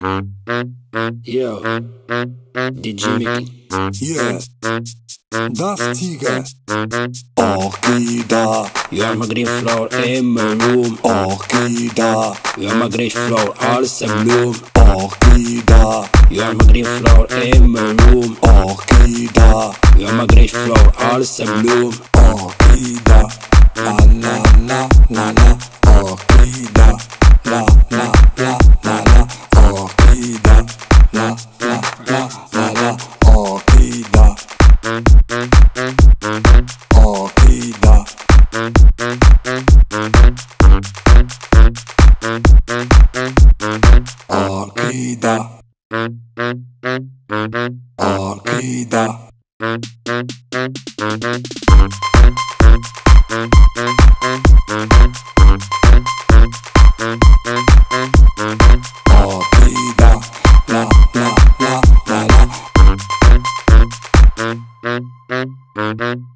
Yo, DJ Mickey. Yeah, das Tiger. Orchida. You are my green flower in my room. Orchida. You are my green flower, alles in bloom. Orchida. You are my green flower in my room. Orchida. You are my green flower, alles in bloom. Orchida. La la la la la. Orchida. La la la la la. Orchida. La la la la la. Orchida. Orchida. Orchida. Orchida. Orchida. La la la la la.